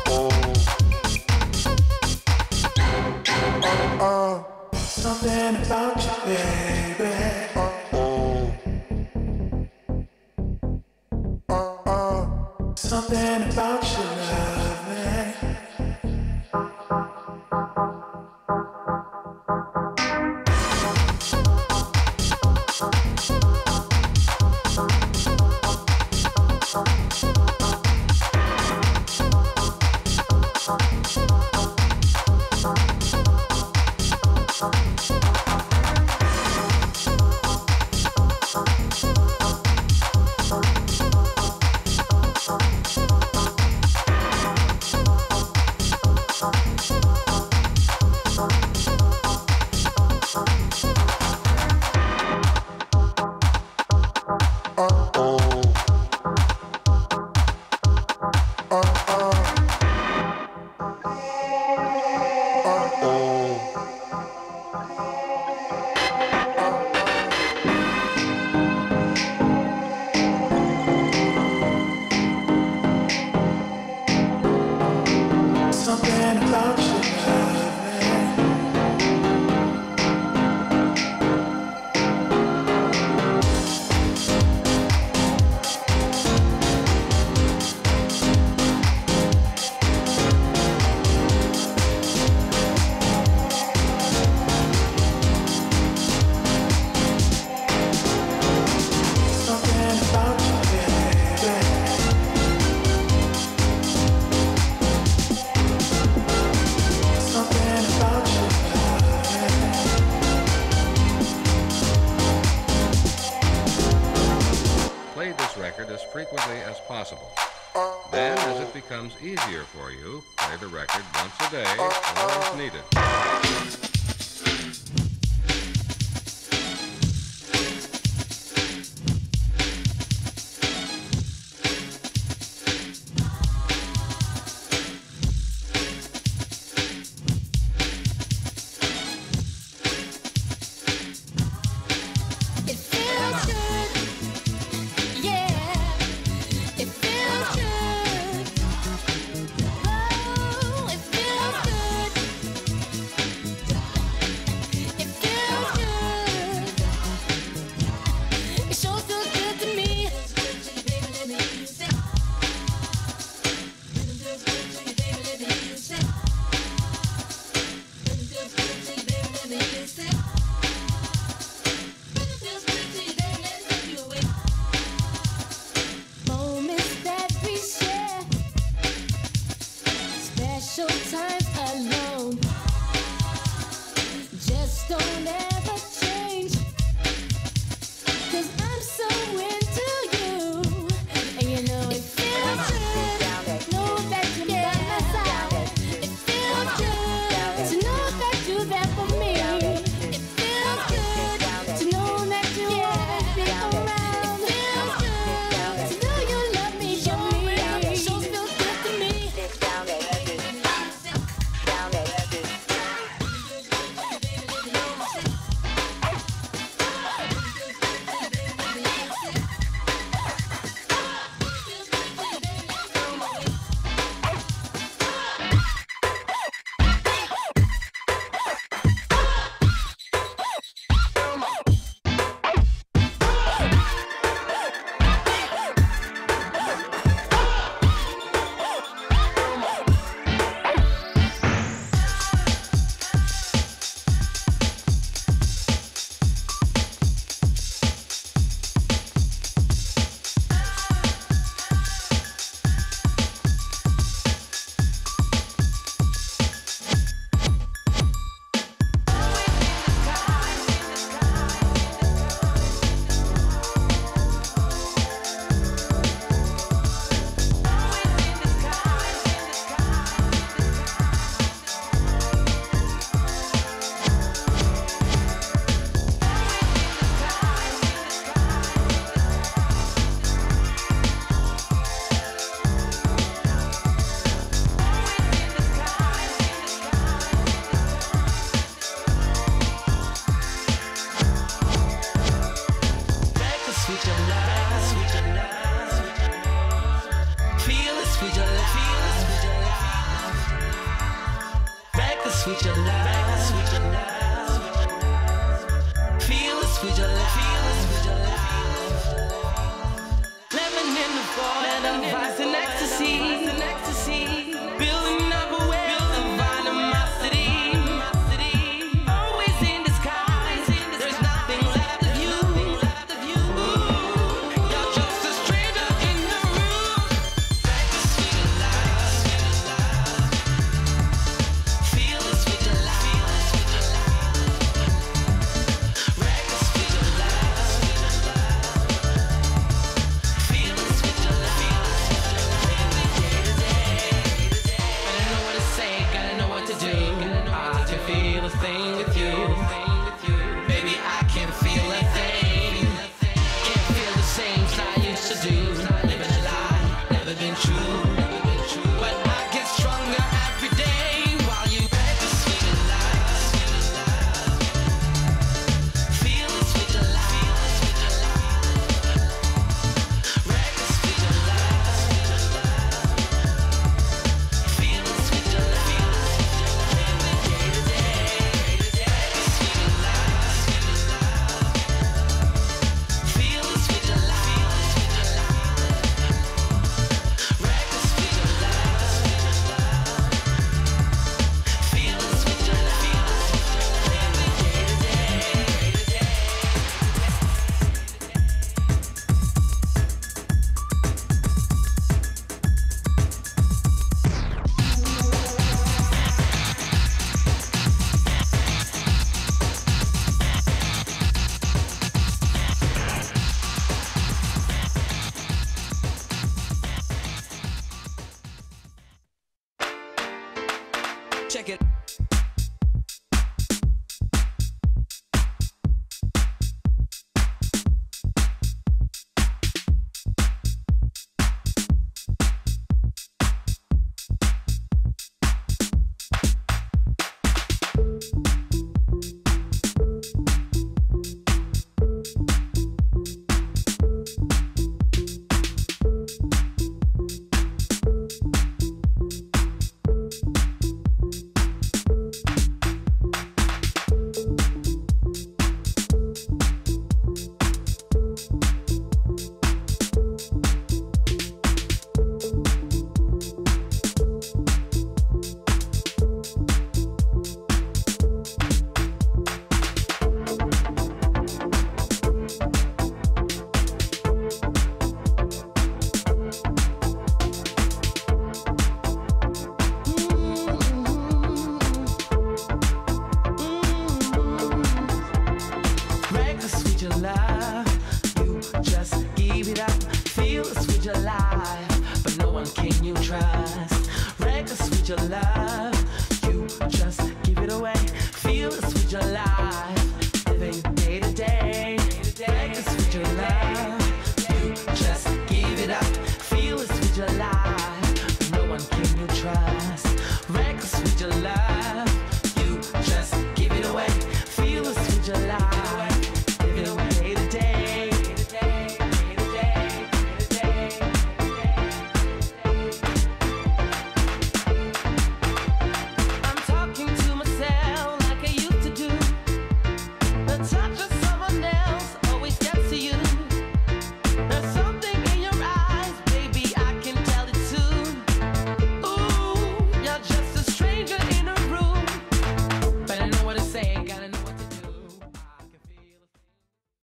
Something about you, baby. Something about you, loving. Something about you, Play this record as frequently as possible. Then, as it becomes easier for you, play the record once a day or as needed. sweet your love, sweet your love. Feel the sweet your love, feel the sweet your love. Living in the void of vice and ecstasy, building up a well of animosity. Always in disguise, there's nothing left of you. You're just a stranger in the room. Like the sweet your love, feel the sweet your love, like the sweet your love, feel the sweet your love. Gotta know what to say, gotta know what to do. I can feel a thing with you. Baby, I can feel a thing. Can't feel the same as I used to do. Living a lie, never been true. But I get stronger every day while you let the sweet your love. Feel the sweet your love. Wreck the sweet your love. Feel the sweet your love. Every day to day. Sweet your love. Feel the sweet your love. Wreck the sweet your love. Feel the sweet your love. Every day to day. Check it. Wreck the sweet your love. You just give it up. Feel the sweet your life, but no one can you trust. Wreck the sweet your love. You just give it away. Feel the sweet your life.